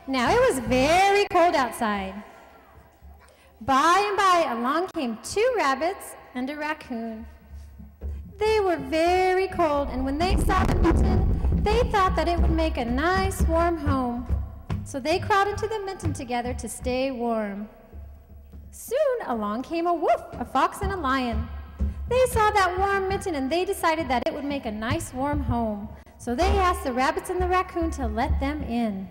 Now it was very cold outside. By and by, along came 2 rabbits and a raccoon. They were very cold, and when they saw the mitten, they thought that it would make a nice warm home. So they crawled into the mitten together to stay warm. Soon along came a wolf, a fox, and a lion. They saw that warm mitten, and they decided that it would make a nice warm home. So they asked the rabbits and the raccoon to let them in.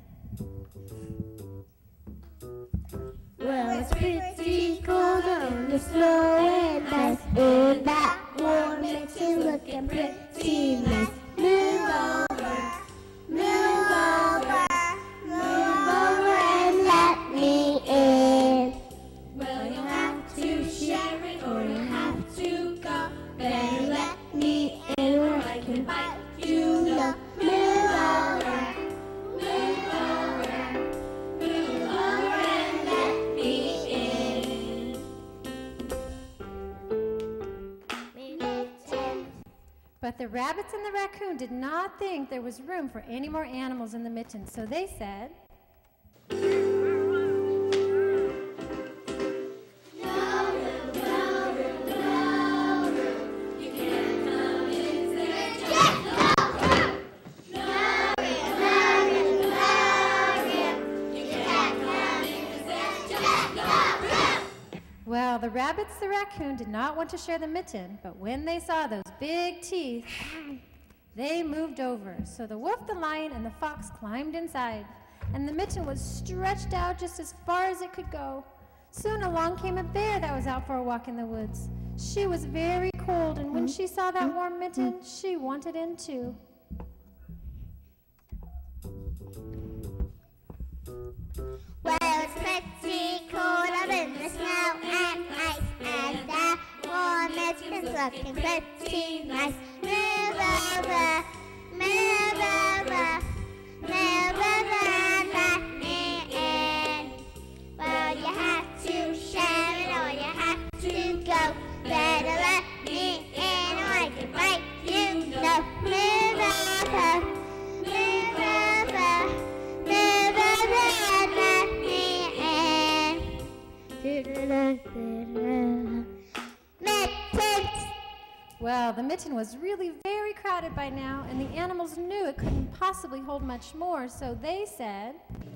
Well, it's pretty cold on the snow and ice. In that warm mitten looking pretty nice. Move over, move over, move over and let me in. Well, you'll have to share it or you'll have to go. Better let me in or I can bite you. No, move over. But the rabbits and the raccoon did not think there was room for any more animals in the mitten, so they said, Well, the rabbits, the raccoon did not want to share the mitten, but when they saw those big teeth, they moved over. So the wolf, the lion, and the fox climbed inside, and the mitten was stretched out just as far as it could go. Soon along came a bear that was out for a walk in the woods. She was very cold, and when she saw that warm mitten, she wanted in too. Well, it's pretty cold up in the snow and ice, and that warm mitten's looking pretty nice. Move over, move over, move over and let me in. Well, you have to share it or you have to go. Better let me in or I can bite you. No, move over, move over, move over and let me in. Mittens! Well, the mitten was really very crowded by now, and the animals knew it couldn't possibly hold much more, so they said,